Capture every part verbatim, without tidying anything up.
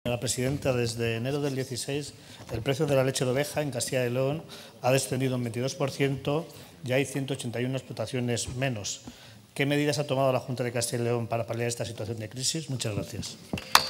Señora presidenta, desde enero del dieciséis el precio de la leche de oveja en Castilla y León ha descendido un veintidós por ciento y hay ciento ochenta y una explotaciones menos. ¿Qué medidas ha tomado la Junta de Castilla y León para paliar esta situación de crisis? Muchas gracias.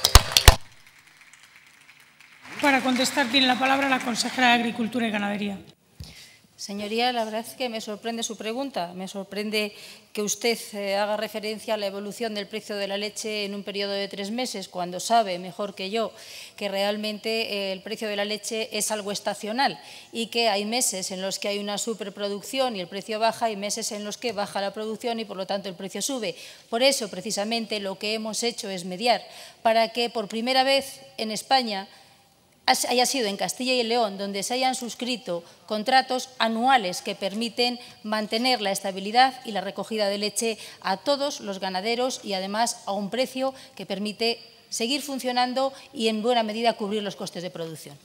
Para contestar tiene la palabra la consejera de Agricultura y Ganadería. Señoría, la verdad es que me sorprende su pregunta. Me sorprende que usted eh, haga referencia a la evolución del precio de la leche en un periodo de tres meses, cuando sabe mejor que yo que realmente eh, el precio de la leche es algo estacional y que hay meses en los que hay una superproducción y el precio baja y meses en los que baja la producción y, por lo tanto, el precio sube. Por eso, precisamente, lo que hemos hecho es mediar para que, por primera vez en España, haya sido en Castilla y León donde se hayan suscrito contratos anuales que permiten mantener la estabilidad y la recogida de leche a todos los ganaderos y, además, a un precio que permite seguir funcionando y, en buena medida, cubrir los costes de producción.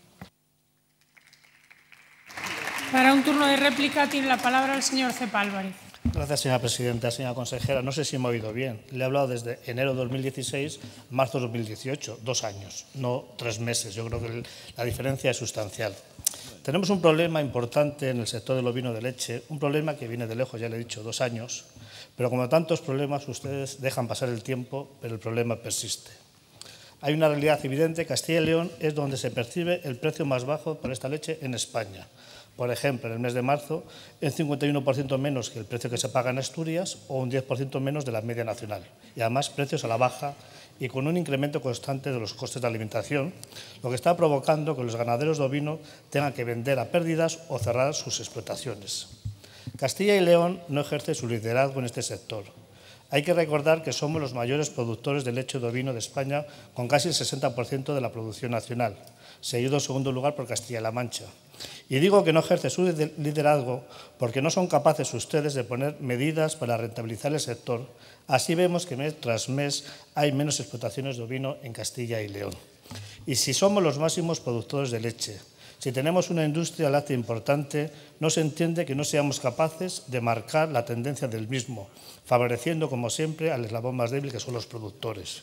Para un turno de réplica tiene la palabra el señor Cepa Álvarez. Gracias, señora presidenta. Señora consejera, no sé si me ha oído bien. Le he hablado desde enero de dos mil dieciséis, marzo de dos mil dieciocho, dos años, no tres meses. Yo creo que la diferencia es sustancial. Tenemos un problema importante en el sector del ovino de leche, un problema que viene de lejos, ya le he dicho, dos años, pero como tantos problemas, ustedes dejan pasar el tiempo, pero el problema persiste. Hay una realidad evidente: Castilla y León es donde se percibe el precio más bajo por esta leche en España. Por ejemplo, en el mes de marzo, un cincuenta y uno por ciento menos que el precio que se paga en Asturias o un diez por ciento menos de la media nacional. Y además, precios a la baja y con un incremento constante de los costes de alimentación, lo que está provocando que los ganaderos de ovino tengan que vender a pérdidas o cerrar sus explotaciones. Castilla y León no ejerce su liderazgo en este sector. Hay que recordar que somos los mayores productores de leche de ovino de España, con casi el sesenta por ciento de la producción nacional, seguido en segundo lugar por Castilla-La Mancha. Y digo que no ejerce su liderazgo porque no son capaces ustedes de poner medidas para rentabilizar el sector. Así vemos que mes tras mes hay menos explotaciones de ovino en Castilla y León. Y si somos los máximos productores de leche, si tenemos una industria láctea importante, no se entiende que no seamos capaces de marcar la tendencia del mismo, favoreciendo, como siempre, al eslabón más débil, que son los productores.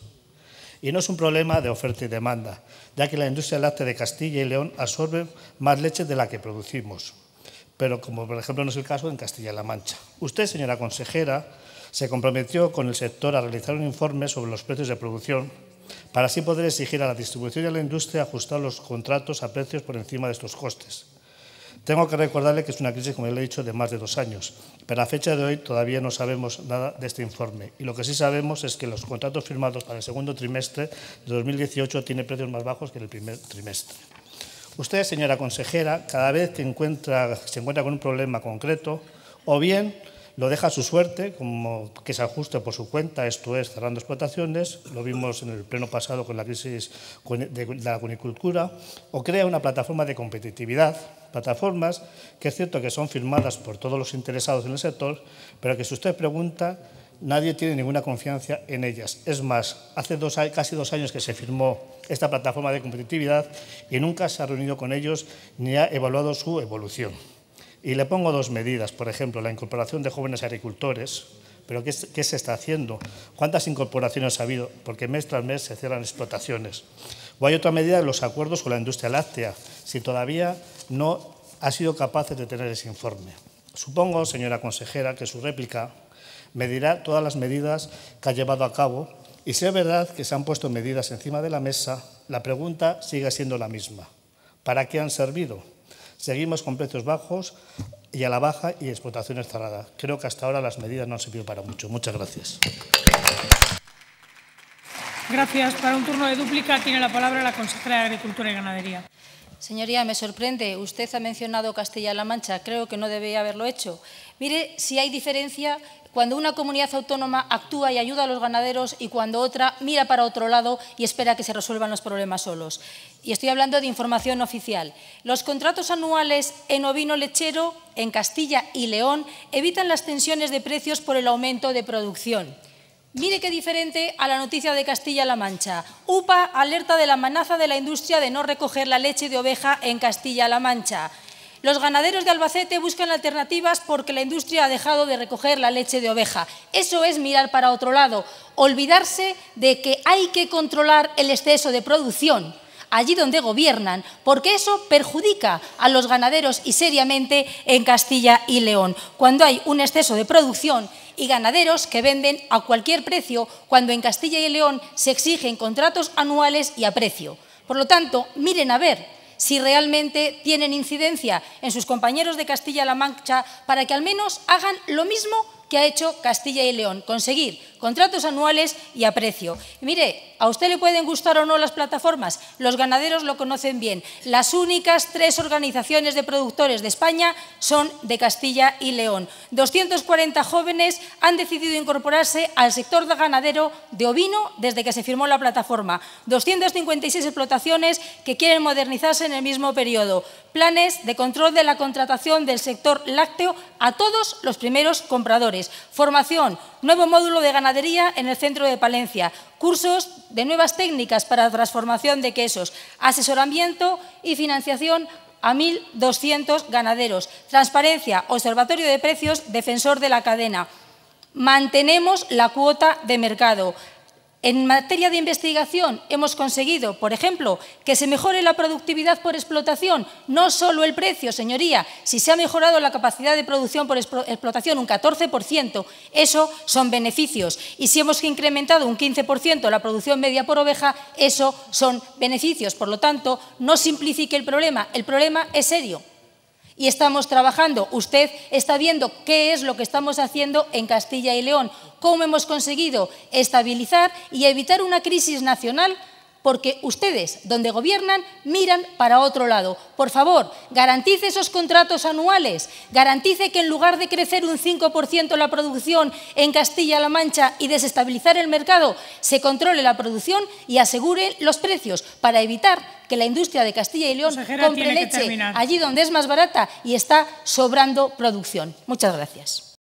Y no es un problema de oferta y demanda, ya que la industria láctea de Castilla y León absorbe más leche de la que producimos, pero como por ejemplo no es el caso en Castilla-La Mancha. Usted, señora consejera, se comprometió con el sector a realizar un informe sobre los precios de producción para así poder exigir a la distribución y a la industria ajustar los contratos a precios por encima de estos costes. Tengo que recordarle que es una crisis, como le he dicho, de más de dos años, pero a fecha de hoy todavía no sabemos nada de este informe. Y lo que sí sabemos es que los contratos firmados para el segundo trimestre de dos mil dieciocho tienen precios más bajos que en el primer trimestre. Usted, señora consejera, cada vez que encuentra, se encuentra con un problema concreto, o bien lo deja a su suerte, como que se ajuste por su cuenta, esto es, cerrando explotaciones, lo vimos en el pleno pasado con la crisis de la cunicultura, o crea una plataforma de competitividad, plataformas que es cierto que son firmadas por todos los interesados en el sector, pero que si usted pregunta, nadie tiene ninguna confianza en ellas. Es más, hace dos, casi dos años que se firmó esta plataforma de competitividad y nunca se ha reunido con ellos ni ha evaluado su evolución. Y le pongo dos medidas, por ejemplo, la incorporación de jóvenes agricultores. ¿Pero qué, qué se está haciendo? ¿Cuántas incorporaciones ha habido? Porque mes tras mes se cierran explotaciones. O hay otra medida, los acuerdos con la industria láctea, si todavía no ha sido capaz de tener ese informe. Supongo, señora consejera, que su réplica me dirá todas las medidas que ha llevado a cabo y si es verdad que se han puesto medidas encima de la mesa, la pregunta sigue siendo la misma. ¿Para qué han servido? Seguimos con precios bajos y a la baja y explotaciones cerradas. Creo que hasta ahora las medidas no han servido para mucho. Muchas gracias. Gracias. Para un turno de dúplica tiene la palabra la consejera de Agricultura y Ganadería. Señoría, me sorprende. Usted ha mencionado Castilla-La Mancha. Creo que no debería haberlo hecho. Mire si hay diferencia cuando una comunidad autónoma actúa y ayuda a los ganaderos y cuando otra mira para otro lado y espera que se resuelvan los problemas solos. Y estoy hablando de información oficial. Los contratos anuales en ovino lechero en Castilla y León evitan las tensiones de precios por el aumento de producción. Mire qué diferente a la noticia de Castilla-La Mancha. U P A alerta de la amenaza de la industria de no recoger la leche de oveja en Castilla-La Mancha. Los ganaderos de Albacete buscan alternativas porque la industria ha dejado de recoger la leche de oveja. Eso es mirar para otro lado, olvidarse de que hay que controlar el exceso de producción allí donde gobiernan, porque eso perjudica a los ganaderos y seriamente en Castilla y León, cuando hay un exceso de producción y ganaderos que venden a cualquier precio, cuando en Castilla y León se exigen contratos anuales y a precio. Por lo tanto, miren a ver si realmente tienen incidencia en sus compañeros de Castilla-La Mancha para que al menos hagan lo mismo que ha hecho Castilla y León, conseguir contratos anuales y a precio. Y mire, a usted le pueden gustar o no las plataformas, los ganaderos lo conocen bien. Las únicas tres organizaciones de productores de España son de Castilla y León. doscientos cuarenta jóvenes han decidido incorporarse al sector ganadero de ovino desde que se firmó la plataforma. doscientas cincuenta y seis explotaciones que quieren modernizarse en el mismo periodo. Planes de control de la contratación del sector lácteo a todos los primeros compradores. Formación, nuevo módulo de ganadería en el centro de Palencia. Cursos de nuevas técnicas para la transformación de quesos. Asesoramiento y financiación a mil doscientos ganaderos. Transparencia, observatorio de precios, defensor de la cadena. Mantenemos la cuota de mercado. En materia de investigación hemos conseguido, por ejemplo, que se mejore la productividad por explotación, no solo el precio, señoría. Si se ha mejorado la capacidad de producción por explotación un catorce por ciento, eso son beneficios. Y si hemos incrementado un quince por ciento la producción media por oveja, eso son beneficios. Por lo tanto, no simplifique el problema. El problema es serio. Y estamos trabajando. Usted está viendo qué es lo que estamos haciendo en Castilla y León, cómo hemos conseguido estabilizar y evitar una crisis nacional, porque ustedes, donde gobiernan, miran para otro lado. Por favor, garantice esos contratos anuales, garantice que en lugar de crecer un cinco por ciento la producción en Castilla-La Mancha y desestabilizar el mercado, se controle la producción y asegure los precios para evitar que la industria de Castilla y León Consejera, compre tiene que leche terminar. allí donde es más barata y está sobrando producción. Muchas gracias.